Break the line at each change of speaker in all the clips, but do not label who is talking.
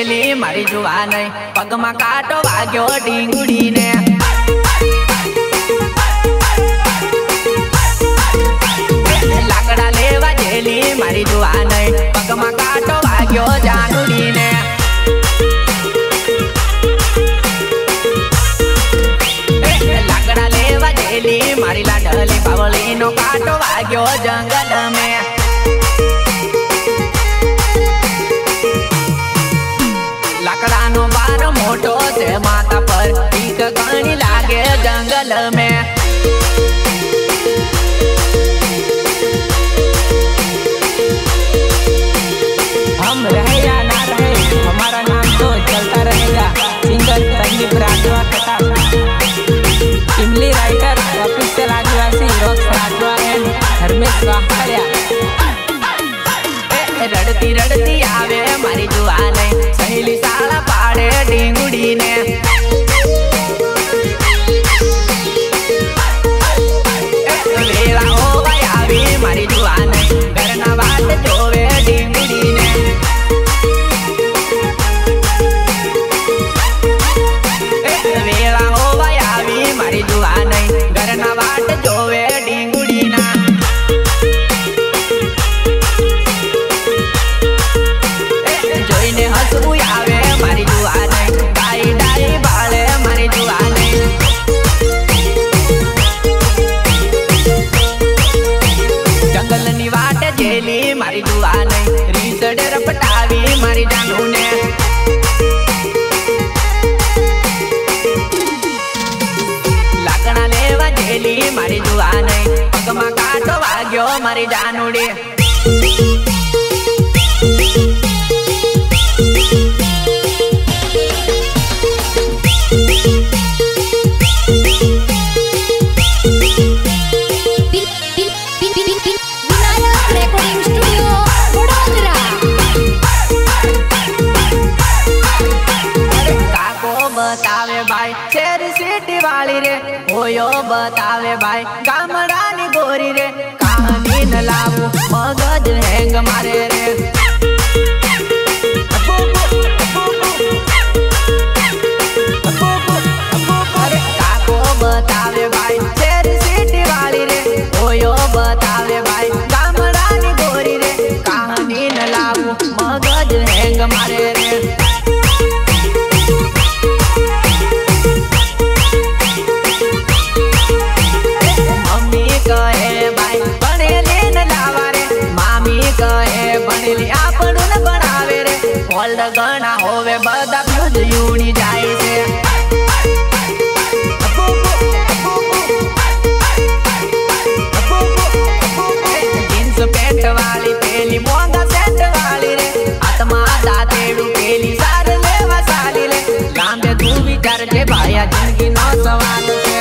Jelly મારી જુવાનઈ પગમાં કાંટો વાગ્યો ઢીંગુડીને લાકડા લેવા જેલી મારી જુવાનઈ પગમાં કાંટો વાગ્યો જાનુડીને લાકડા લેવા જેલી મારી લાડલી બાવળીનો કાંટો વાગ્યો જંગલ में लाकड़ानो बार मोटो से माथा पर ठीक घणी लागे जंगल में हम रहे या ना रहे हमारा नाम तो चलता रहेगा। सिंगर संदीप राजवा कथा इमली राइटर ऑफिशियल आदिवासी रॉक्स राजवा एंड धर्मेश वाहड़िया रड़ती रड़ती आवे मारी जुवानई सहेली साला पाड़े ढींगुड़ी ने वेला होवे आवी मारी जुवानई घरना वाट जोवे ढींगुड़ी ने वेला होवे आवी मारी जुवानई घरना वाट जोवे ढींगुड़ी ना हसू आवे मारी जुवानई डाई डाई बाळे मारी जुवानई जंगल नी वाट जेली मारी जुवानई रीसडे रपटावी मारी जानू ने लाकड़ा लेवा जेली मारी जुवानई पगमा कांटो वाग्यो मारी जानूडी बतावे भाई शेर सिटी वाली रे ओयो बतावे भाई गामडानी गोरी रे कहानी न लावू मगज हैंग मारे रे अरे काको बतावे भाई शेर सिटी वाली रे ओयो बतावे भाई गामडानी गोरी रे कहानी न लावू मगज हैंग मारे रे गणा होवे बदा फ्यूज यूनी जाए से जींस पेंट वाली पेली मोंगा सेंट वाली रे आत्मा दातेड़ू पेली सार लेवा साली ले लांबे तू विचार के भाया जिंदगी नो सवाल से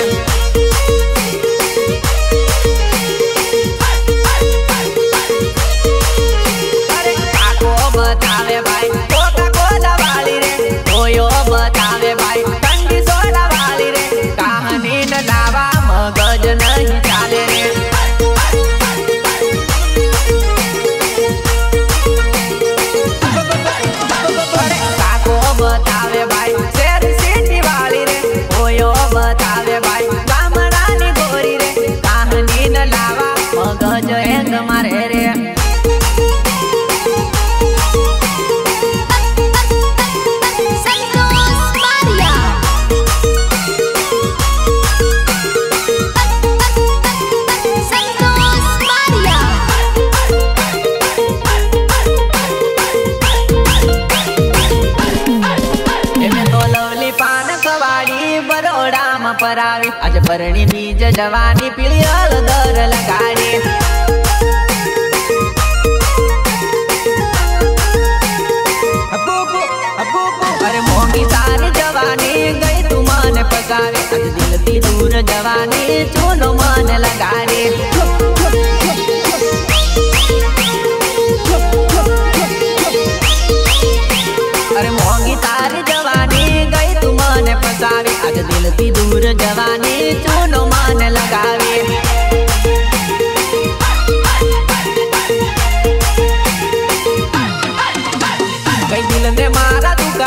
अरे काको बतावे भाई बतावे भाई ठंडी सोडा वाली रे कहानी न लावा मगज नहीं चाले रे काको बतावे भाई शेर सिटी वाली रे ओयो बतावे भाई गामडानी गोरी रे कहानी न लावा मगज हैंग मारे रे परावी आज भरणी बीज जवानी पीली हलदर लगाड़ी अरे मोंगी सारी जवानी गई तू मन पकावे आज दिल ती दूर जवानी चूनो मन लगाड़ी अरे मोंगी तारी जवानी गई तू मन पकावे आज दिल ती दूर जवानी चूनो मन लगावे कई दिल ने मारा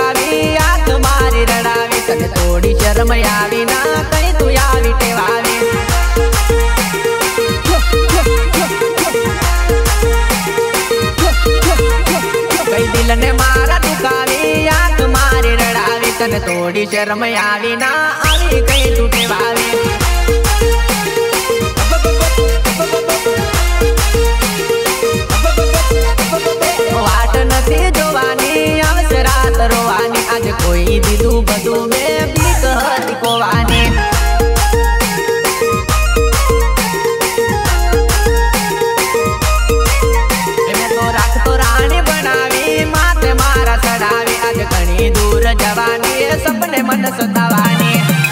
तने थोड़ी शर्म आवी ना आवी कहीं टूटे वावी वाट नथी जोवानी आवसे रात रोवानी आज कोई दीदू बधू में बीक हती कोवानी घनी दूर जवानी सपने मन सतावानी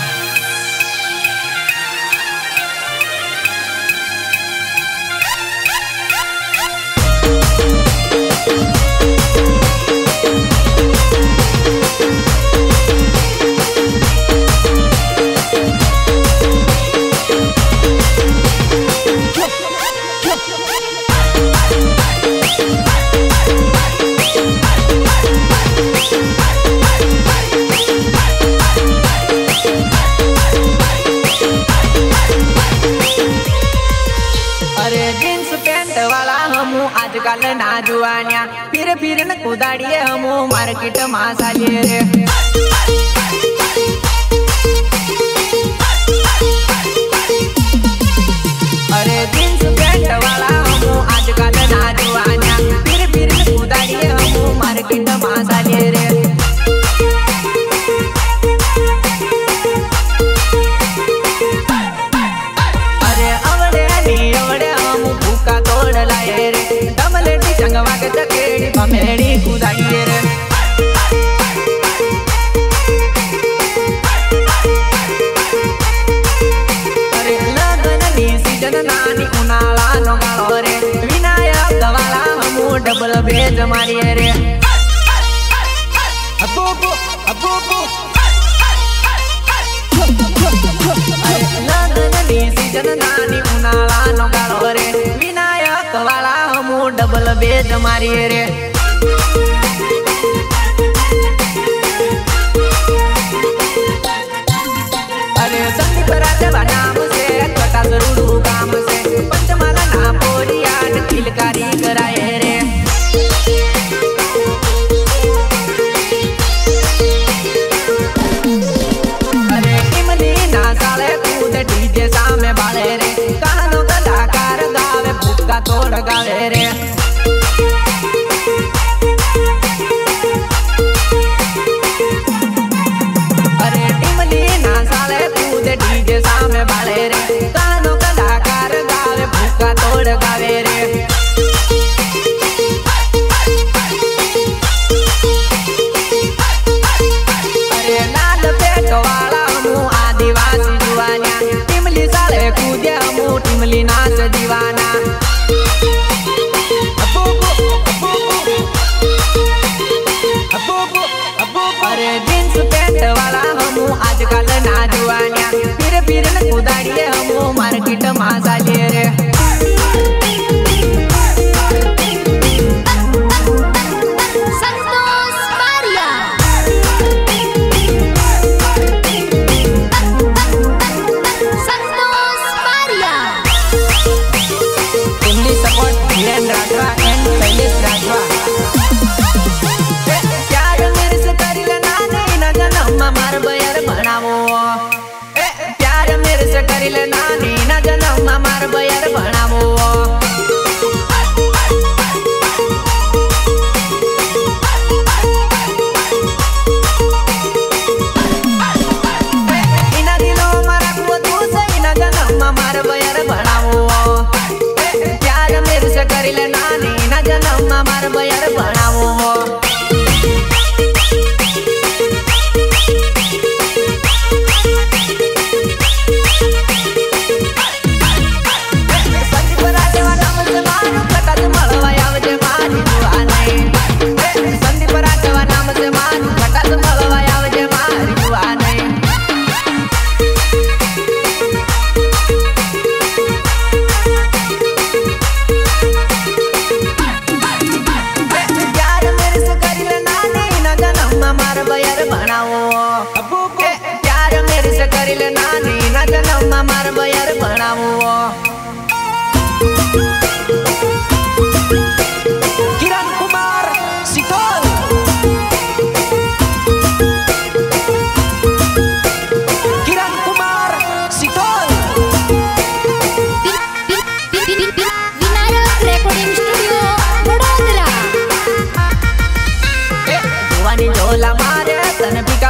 आजकल ना जुआनिया फिर न कुदाड़िए हम मार्केट में सालिए रे अरे जींस पैंट वाला हम आजकल ना जुआनिया फिर न कुदाड़िए हम मार्केट में सालिए रे अरे अवड़े नी अवड़े हम भूखा तोड़ लाए रे चंगवा के चकेड़ी बमेड़ी कुदाइए रे अरे लगन नी सीजन नानी उनाला नोगालो रे विनायक वाला हमू डबल भेज मारिए रे अबो अरे लगन नी सीजन नानी उनाला नोगालो रे विनायक वाला हमू डबल बेज मारिए रे अरे संदीप राजवा नाम से कटा जरूर काम से पंचमाला ना पोरिया किलकारी कराए रे अरे इमली ना साले कूद डीजे सामे बाले रे कहानो कलाकार गावे भूखा तोड़ गावे रे अरे इमली ना साले कूद डीजे सामे बाले रे कहानो कलाकार गावे भूखा तोड़ गावे रे अरे लाल पेट वाला मुँह आदिवासी जुआनिया टिमली साले कूदे मुँह टिमली नाच दीवाना अरे जींस पैंट वाला हमू आजकल ना जुआनिया फिर न कुदाड़िए हमू मार्केट में सालिए रे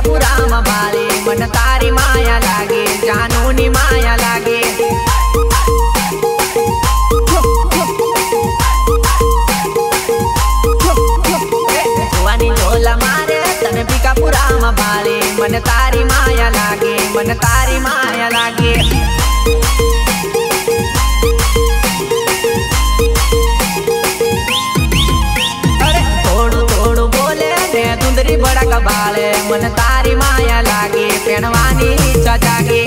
बीकापुरा में बाले मन तारी माया लागे जानू नी माया लागे जुवानी झोला मारे तने बीकापुरा में बाले मन तारी माया लागे मन तारी माया लागे बड़ा कबाले मन तारी माया लागे पेणवानी इच्छा जागे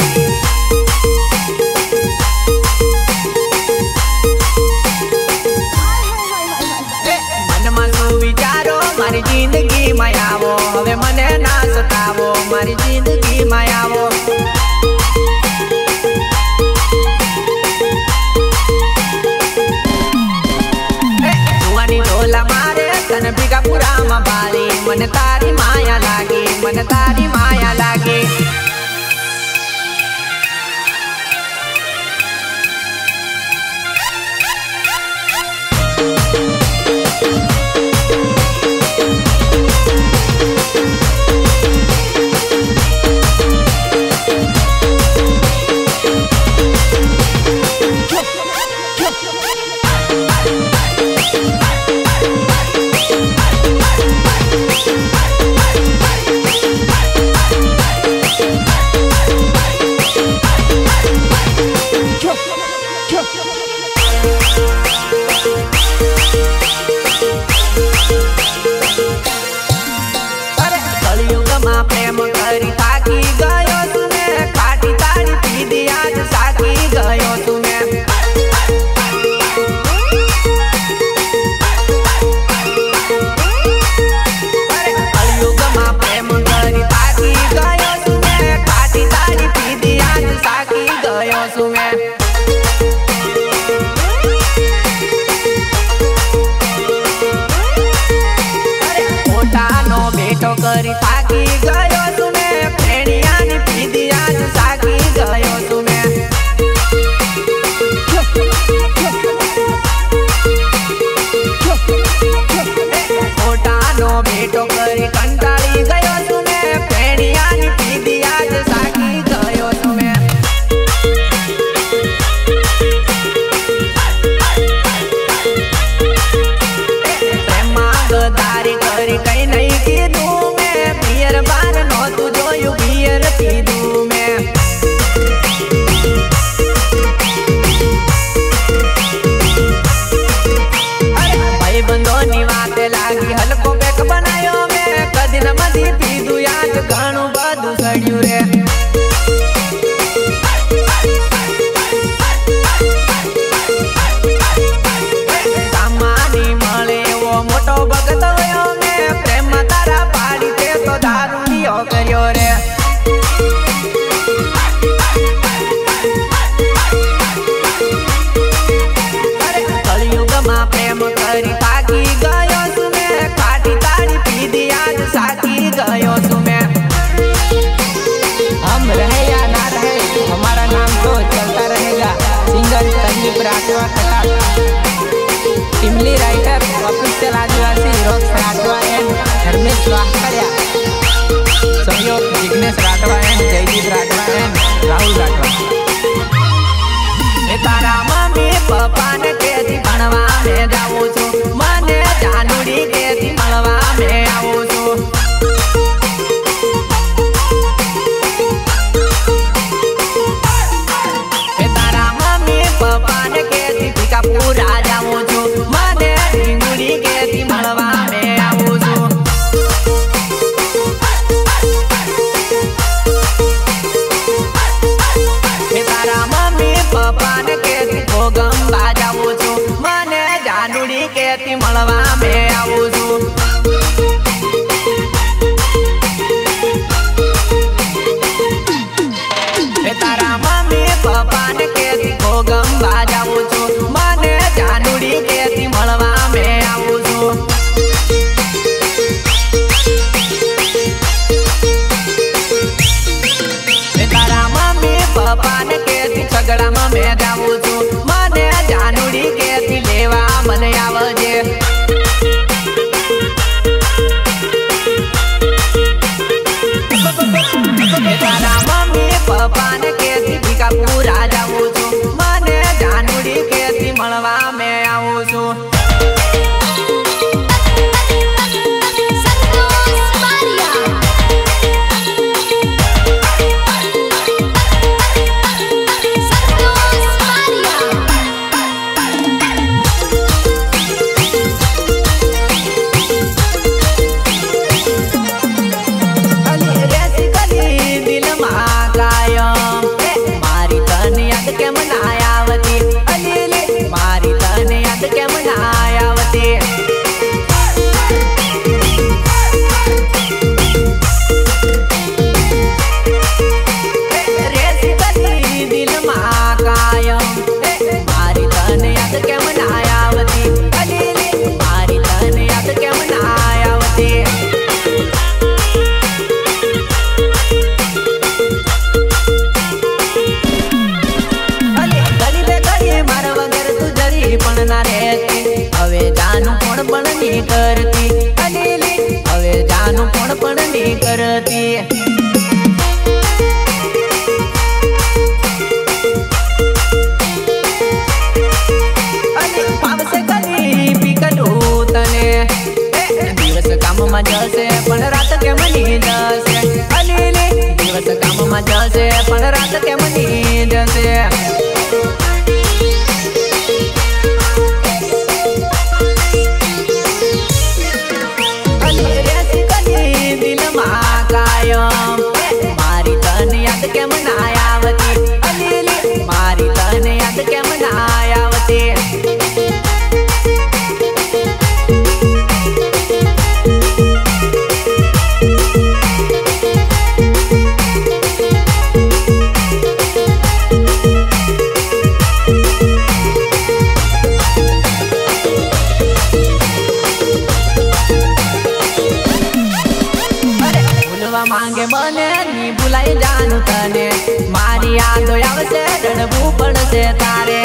मन में विचारो मारी जिंदगी में आवो हवे मने ना सतावो मारी जिंदगी में आवो जुवानी ढोला मारे तने बीकापुरा में बाली मन तारी माया लागे मन तारी माया लागे प्रेम करी थाकी गयो तुमे काटी तारी पीदी आज साकी गयो तुमे कलयुग में प्रेम करी थाकी गयो तुमे काटी तारी पीदी आज साकी गयो तुमे पोतानो बेटो करी थाकी गयो तुमे प्रेणियानी पीदी आज साकी गयो तुमे पोतानो बेटो करी कंटाळी गयो तुमे प्रेणियानी पीदी आज साकी गयो तुमे प्रेमा गदारी करी कई नहीं कीधुं मैं पियर बार માં જશે પણ રાત કેમ ની જશે અલીલી દિવસ કામમાં જશે પણ રાત કેમ ની જશે મારી તને યાદ કેમ ના આવતી અલીલી મારી તને યાદ કેમ ના આવતી માંગે મને ની ભૂલાઈ જાનું તને મારી યાદો આવશે રડવું પડશે તારે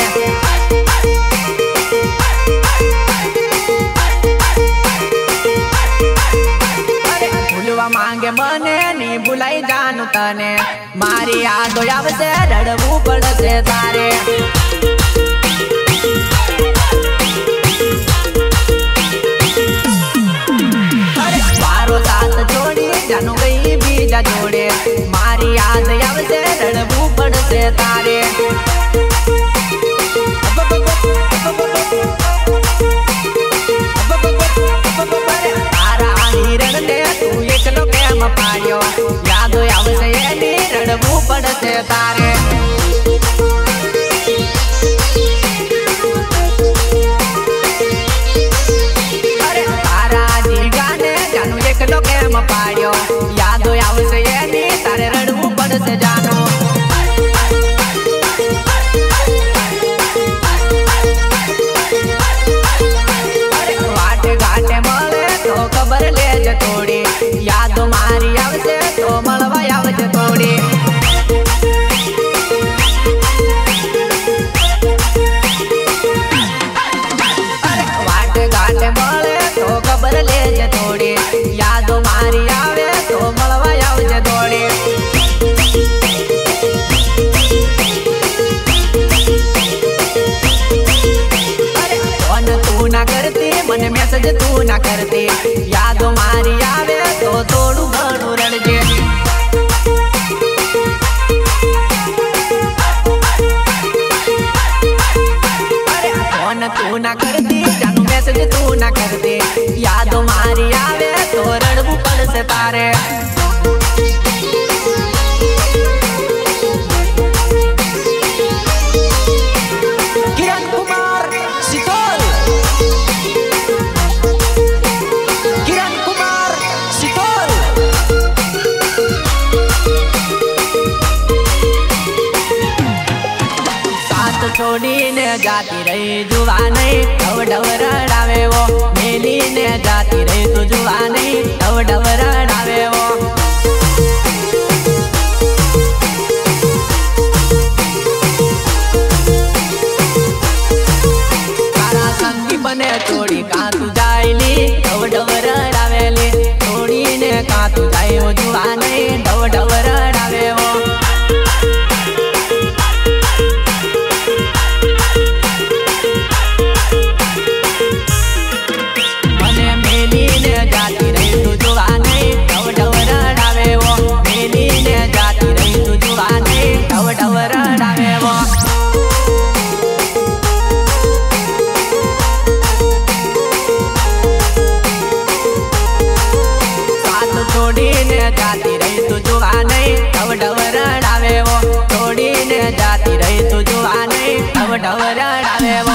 ભૂલવા માંગે મને ની ભૂલાઈ જાનું તને મારી યાદો આવશે રડવું પડશે તારે જાનું ગઈ બીજા જોડે મારી યાદ આવશે રડવું પડશે તારે તારા હિરણ ને તું એકલો કેમ પાડ્યો યાદો આવશે એની રડવું પડશે તારે પાડ્યો યાદો આવશે એની તારે રડવું પડશે જાનો વાટે ઘાટે મળે તો ખબર લેજે થોડી યાદો મારી આવશે તો મળવા આવજે થોડી વાટે ઘાટે મળે તો ખબર લેજે થોડી યાદો મારી આવે તો મળવા આવજે દોડી ફોન તું ના કરતી મને મેસેજ તું ના કરતી યાદો મારી આવે તો થોડું ઘણું રડજે ફોન તું ના કરતી જાનું મેસેજ તું ના કરતી યાદો મારી આવે તો રડવું પડશે તારે કિરણ કુમાર સિતોલ કિરણ કુમાર સિતોલ સાથ છોડીને જાતી રહી જુવા નહીં ઢવ રડાવે વો મેલીને જાતી રહી તું જુવા નહીં ઢવ રડાવે વો તારા સંગી બને છોડી કાં તું જાયલી ઢવ રડાવેલી છોડીને કાં તું જાય જુવા નહીં ઢવ રડાવે વો जाती रही तू जुआ नहीं ढव रडावे वो छोड़ीने जाती रही तू जुआ नहीं ढव रडावे वो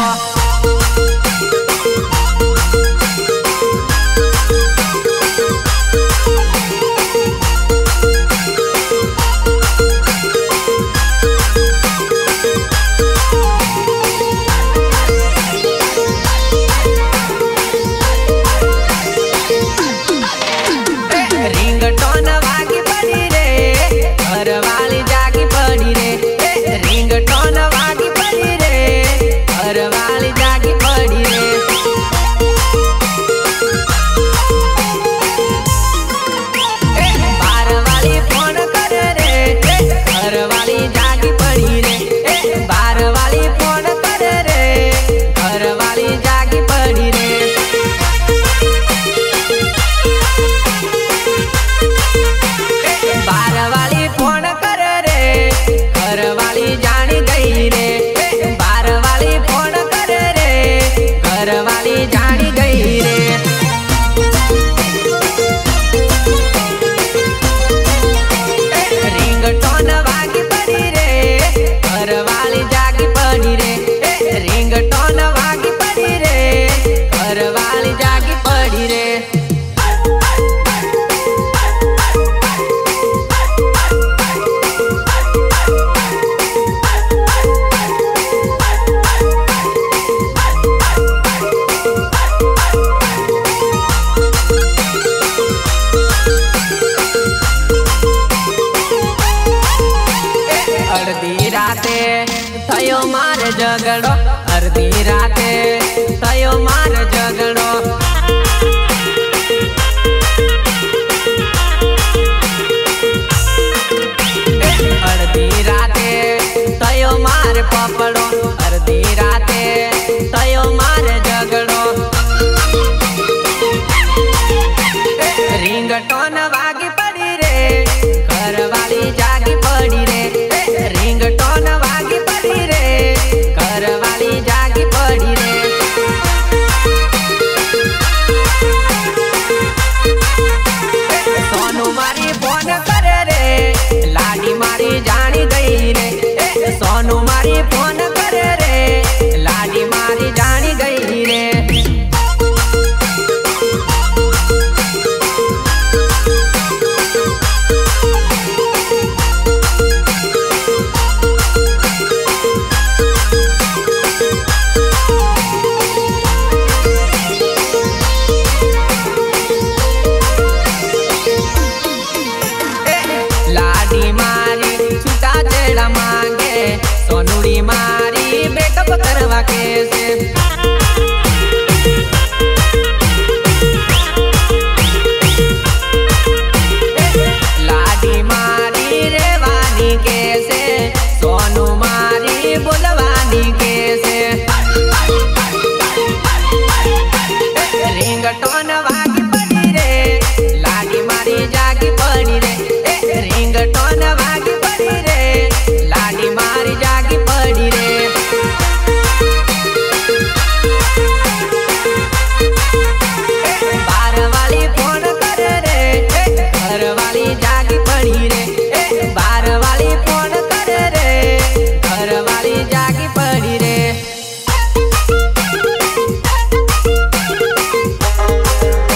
वाली टोन वागी पड़ी रे, घरवाली जागी पड़ी रे। अर्धी राते थयो मार झगड़ो, अर्धी राते थयो मार झगड़ो। अर्धी राते थयो मार पपड़ो, अर्धी राते थयो मार झगड़ो। रिंगटोन वागी पड़ी रे, घरवाली जागी पड़ी रे। रिंगटोन वागी पड़ी रे, घरवाली जागी पड़ी रे। सोनू मारी फोन करे रे, लाडी मारी जानी गई रे। सोनू मारी फोन करे रे, लाडी मारी जानी गई रे। मांगे सोनूड़ी मारी बेकअप करवा के से। लाडी मारी रेवानी के से, सोनू मारी बुलवानी के से। रिंगटोन वागी पड़ी रे, लाडी मारी जागी पड़ी रे। रिंगटोन वागी पड़ी रे, लाडी मारी जागी पड़ी रे। बार वाली फोन करे रे, घरवाली जागी पड़ी रे। बार वाली फोन करे रे, घरवाली जागी पड़ी रे।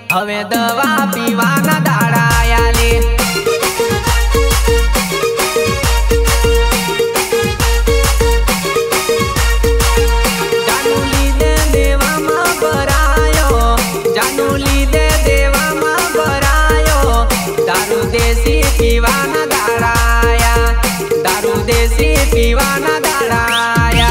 हवे दवा पीवाना दाड़ा आयाले। पीवाना दाड़ाया दारू देसी पीवाना दाड़ाया।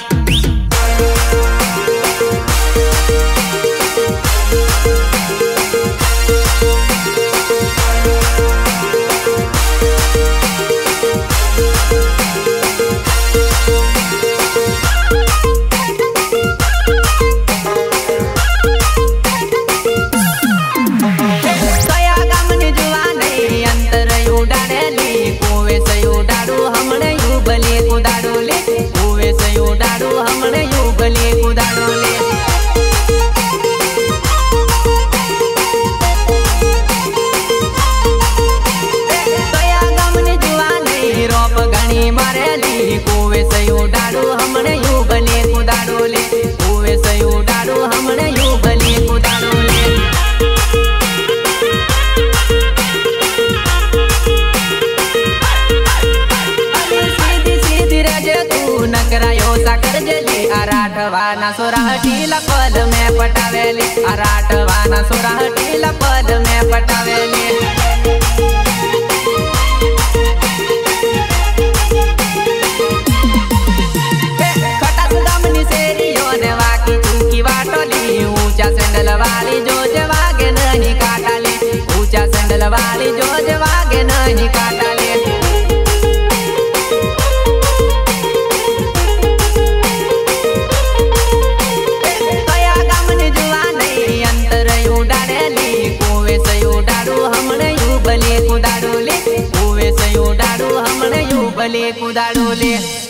आराठवाना सोराहटीला पद में पटावेली। आराठवाना सोराहटीला पद में पटावेली। खटास दमनी सेरियो ने वाकी चूकी वाटोली। ऊंचा सैंडल वाली जोज वागे नहीं काटाली। ऊंचा सैंडल वाली जोज वागे नहीं काटाली। कुदाड़ोले